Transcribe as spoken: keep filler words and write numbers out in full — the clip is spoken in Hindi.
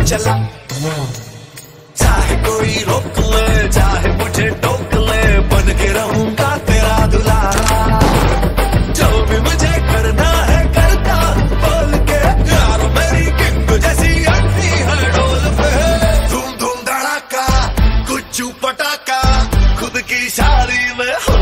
चला। चाहे कोई रोक ले, चाहे मुझे टोक ले, बन के रहूंगा तेरा दुलारा। जो भी मुझे करना है करता, बोल के यार मेरी किंग जैसी अंटी है डोल पे। धूम धूम धड़ाका, कुछ पटाका, खुद की शादी में हो